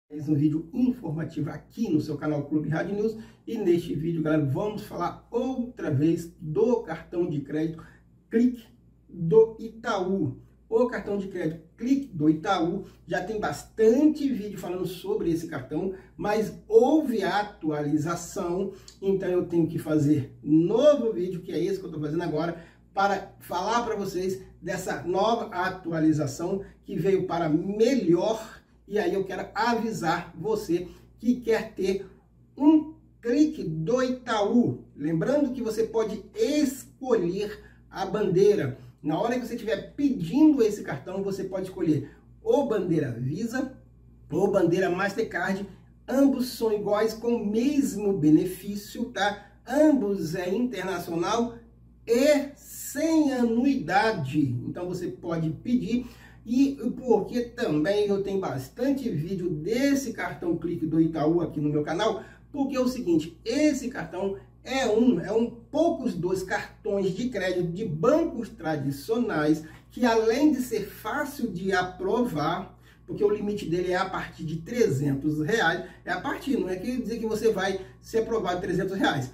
Mais um vídeo informativo aqui no seu canal Clube Hard News. E neste vídeo, galera, vamos falar outra vez do cartão de crédito Clique do Itaú. O cartão de crédito Clique do Itaú já tem bastante vídeo falando sobre esse cartão, mas houve atualização, então eu tenho que fazer novo vídeo, que é esse que eu estou fazendo agora, para falar para vocês dessa nova atualização que veio para melhor. E aí eu quero avisar você que quer ter um Clique do Itaú. Lembrando que você pode escolher a bandeira. Na hora que você estiver pedindo esse cartão, você pode escolher ou bandeira Visa ou bandeira Mastercard. Ambos são iguais, com o mesmo benefício, tá? Ambos é internacional e sem anuidade. Então você pode pedir. E porque também eu tenho bastante vídeo desse cartão Clique do Itaú aqui no meu canal, porque é o seguinte, esse cartão é um poucos dos cartões de crédito de bancos tradicionais, que além de ser fácil de aprovar, porque o limite dele é a partir de R$300, é a partir, não é quer dizer que você vai ser aprovado R$300.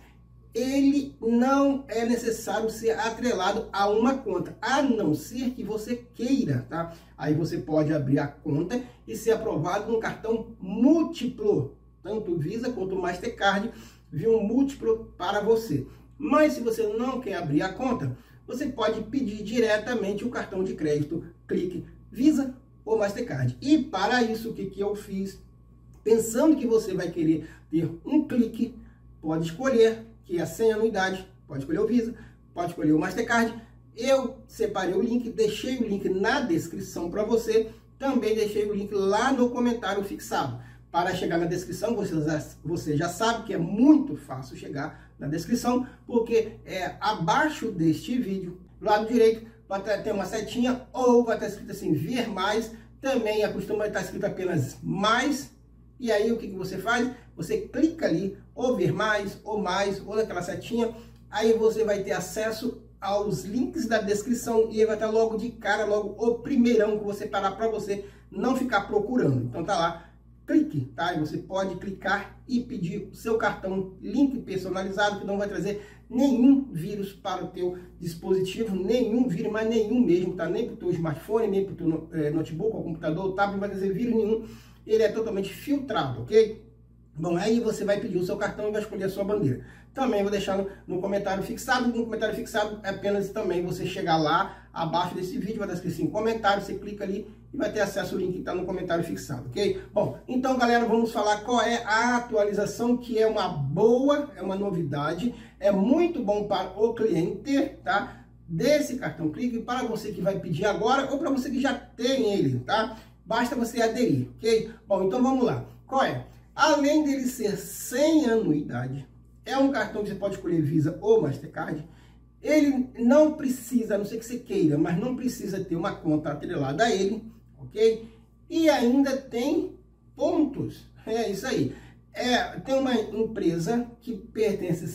Ele não é necessário ser atrelado a uma conta, a não ser que você queira, tá? Aí você pode abrir a conta e ser aprovado num cartão múltiplo, tanto Visa quanto Mastercard, viu, um múltiplo para você. Mas se você não quer abrir a conta, você pode pedir diretamente o cartão de crédito Clique Visa ou Mastercard. E para isso, o que eu fiz? Pensando que você vai querer ter um Clique, pode escolher, que é sem anuidade, pode escolher o Visa, pode escolher o Mastercard. Eu separei o link, deixei o link na descrição para você, também deixei o link lá no comentário fixado. Para chegar na descrição, você já sabe que é muito fácil chegar na descrição, porque é abaixo deste vídeo, do lado direito, vai ter uma setinha, ou vai estar escrito assim, ver mais, também acostuma estar escrito apenas mais. E aí o que você faz? Você clica ali, ou ver mais, ou naquela setinha, aí você vai ter acesso aos links da descrição e vai estar logo de cara, logo o primeirão que você parar para você não ficar procurando. Então tá lá, clique, tá? E você pode clicar e pedir o seu cartão, link personalizado, que não vai trazer nenhum vírus para o teu dispositivo, nenhum vírus, mas nenhum mesmo, tá? Nem para o teu smartphone, nem para o teu notebook, ou computador, ou tablet, não vai trazer vírus nenhum. Ele é totalmente filtrado, ok? Bom, aí você vai pedir o seu cartão e vai escolher a sua bandeira. Também vou deixar no comentário fixado. No comentário fixado é apenas também você chegar lá, abaixo desse vídeo, vai estar escrito assim, comentário, você clica ali e vai ter acesso ao link que está no comentário fixado, ok? Bom, então galera, vamos falar qual é a atualização, que é uma boa, é uma novidade, é muito bom para o cliente, tá? Desse cartão Clique, para você que vai pedir agora ou para você que já tem ele, tá? Basta você aderir, ok? Bom, então vamos lá. Qual é? Além dele ser sem anuidade, é um cartão que você pode escolher Visa ou Mastercard. Ele não precisa, a não ser que você queira, mas não precisa ter uma conta atrelada a ele, ok? E ainda tem pontos. É isso aí. Tem uma empresa que pertence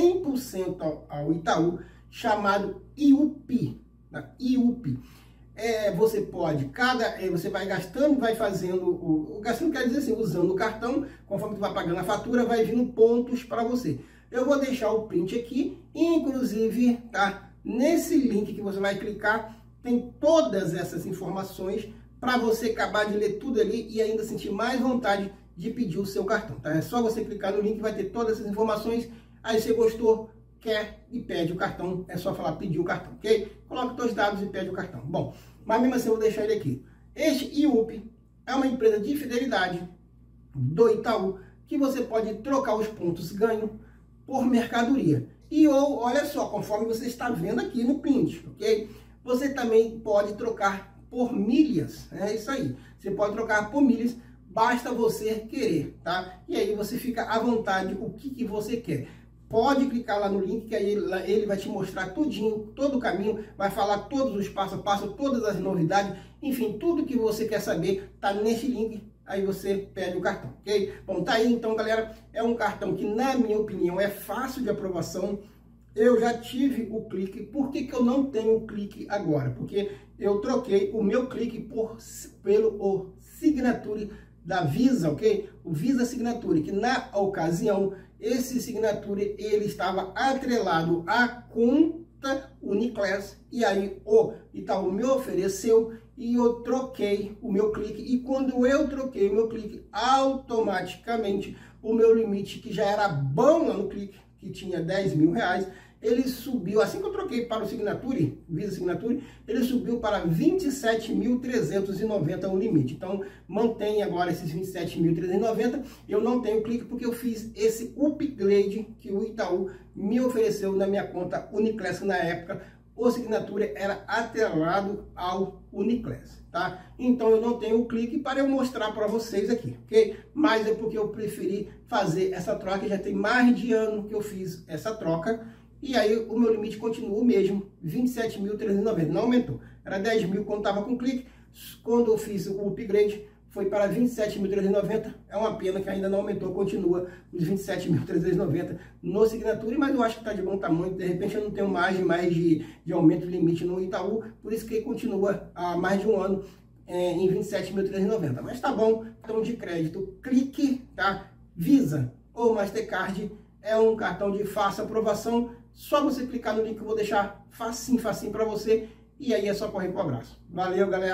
100% ao Itaú, chamado IUP. IUP. Você pode, você vai gastando, vai fazendo, gastando quer dizer assim, usando o cartão, conforme tu vai pagando a fatura, vai vindo pontos para você. Eu vou deixar o print aqui, inclusive, tá? Nesse link que você vai clicar, tem todas essas informações para você acabar de ler tudo ali e ainda sentir mais vontade de pedir o seu cartão, tá? É só você clicar no link, vai ter todas essas informações. Aí você gostou, quer e pede o cartão, é só falar pedir o cartão, ok? Coloca os seus dados e pede o cartão. Bom, mas mesmo assim eu vou deixar ele aqui. Este IUP é uma empresa de fidelidade do Itaú, que você pode trocar os pontos ganho por mercadoria. E ou, olha só, conforme você está vendo aqui no print, ok? Você também pode trocar por milhas, é isso aí. Você pode trocar por milhas, basta você querer, tá? E aí você fica à vontade o que você quer. Pode clicar lá no link, que aí ele vai te mostrar tudinho, todo o caminho, vai falar todos os passo a passo, todas as novidades, enfim, tudo que você quer saber está nesse link, aí você pede o cartão, ok? Bom, tá aí então, galera, é um cartão que, na minha opinião, é fácil de aprovação. Eu já tive o Clique. Por que eu não tenho o Clique agora? Porque eu troquei o meu Clique pelo Signature da Visa, ok? O Visa Signature, que na ocasião, esse Signature, ele estava atrelado à conta Uniclass, e aí o Itaú me ofereceu e eu troquei o meu clique, e quando eu troquei o meu clique, automaticamente o meu limite, que já era bom lá no clique, que tinha 10 mil reais, ele subiu, assim que eu troquei para o Signature, Visa Signature, ele subiu para 27.390 o limite. Então, mantém agora esses 27.390. Eu não tenho clique porque eu fiz esse upgrade que o Itaú me ofereceu na minha conta Uniclass na época. O Signature era atrelado ao Uniclass, tá? Então eu não tenho o clique para eu mostrar para vocês aqui, ok? Mas é porque eu preferi fazer essa troca, já tem mais de ano que eu fiz essa troca, e aí o meu limite continua o mesmo, 27.390, não aumentou. Era 10 mil quando estava com clique, quando eu fiz o upgrade foi para 27.390, é uma pena que ainda não aumentou, continua os 27.390 no Signature, mas eu acho que está de bom tamanho, de repente eu não tenho mais de aumento de limite no Itaú, por isso que continua há mais de um ano em 27.390, mas tá bom. Cartão de crédito Clique, tá? Visa ou Mastercard é um cartão de fácil aprovação, só você clicar no link que eu vou deixar facinho para você, e aí é só correr pro abraço. Valeu, galera!